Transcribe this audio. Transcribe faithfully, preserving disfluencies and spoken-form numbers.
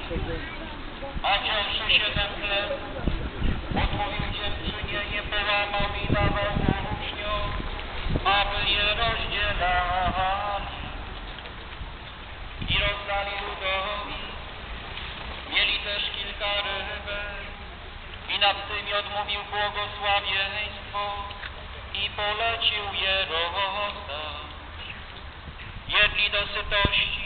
A wziąwszy siedem chleb, odmówił dziewczynie, nie połamał i dawał uczniom, aby je rozdzielali. I rozdali ludowi. Mieli też kilka rybek i nad tymi odmówił błogosławieństwo i polecił je rozdać. Jedli do sytości